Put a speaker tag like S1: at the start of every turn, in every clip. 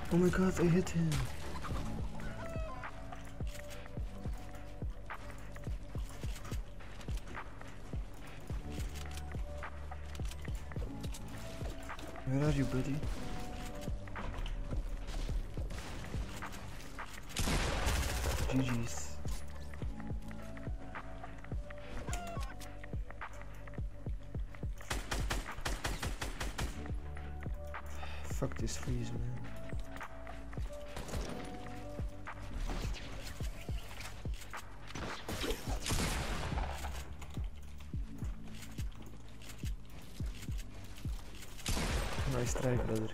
S1: Oh my god, I hit him. Where are you, buddy? GG's. Fuck this freeze, man. Nice try, brother.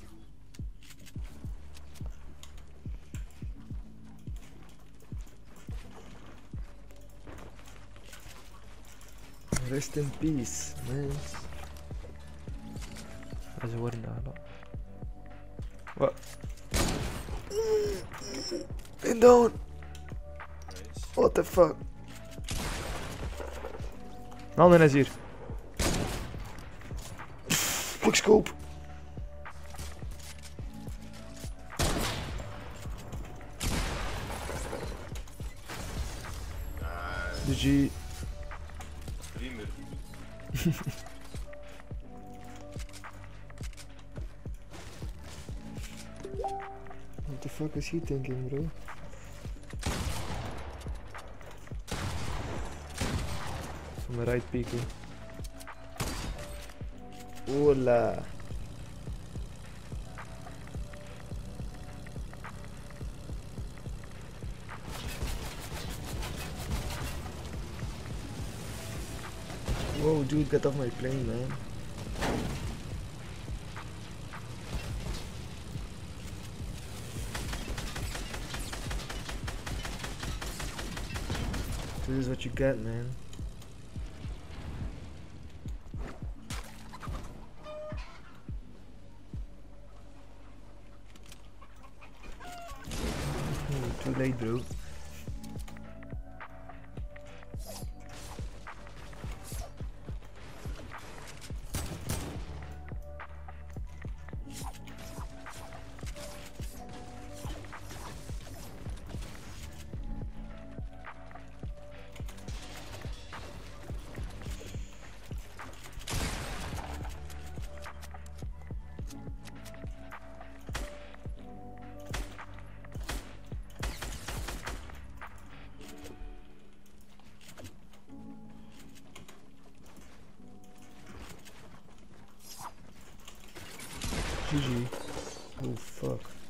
S1: Rest in peace, man. زورنا على what? And down. What the fuck? نعم نزير. Quick scope. GG. What the fuck is he thinking, bro? From the right peeking. Hola. Whoa, dude, get off my plane, man. This is what you get, man. Too late, bro. GG. Oh fuck.